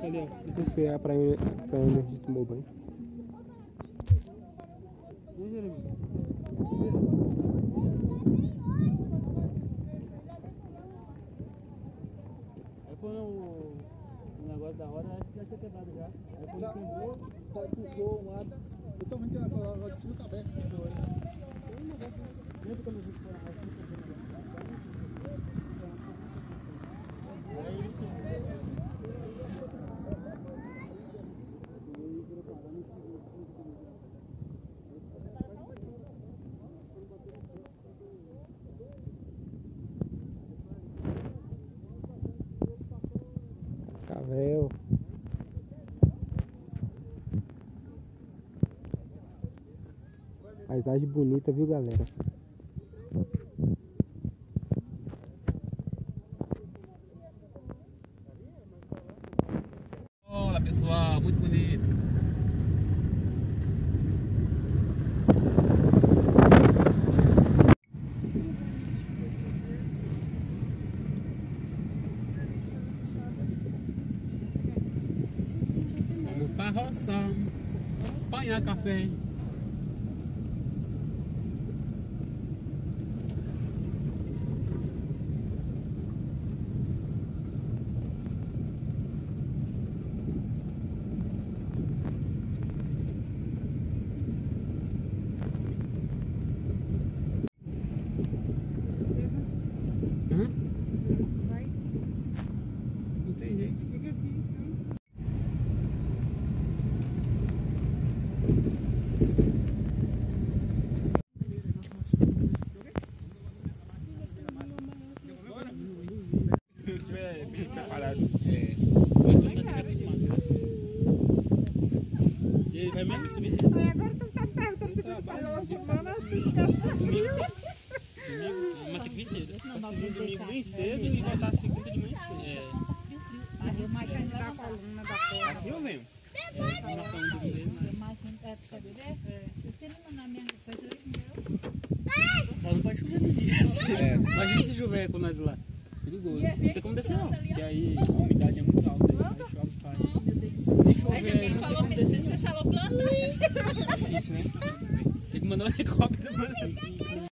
Ali, ó. Descer a praia onde a gente tomou banho. Aí quando o negócio da roda, acho que já tinha quebrado já. Aí quando quebrou, puxou um lado. Totalmente aquela roda de cima tá aberta. lembra quando a gente foi na roda? Cavel. Paisagem bonita, viu, galera? Olha, pessoal, muito bonito. Vamos pra roça, apanhar café. Não tem jeito. Fica aqui, Se tiver bem preparado, E ele vai mesmo subir esse agora tu tá perguntando se tu falou semana, domingo? Mas tem que vir cedo. Domingo bem cedo e voltar segunda de manhã cedo. Aí eu imagino da coluna da perna. Assim eu venho. Eu imagino é pra beber? Você não na minha coisa assim, Só não pode chover no dia. Imagina se chover com nós lá. Perigoso. Não tem como descer não. Porque aí a umidade é muito alta. Aí chove fácil. Se chover, não tem como descer. você falou planta? É difícil, né? Tem que mandar um helicóptero.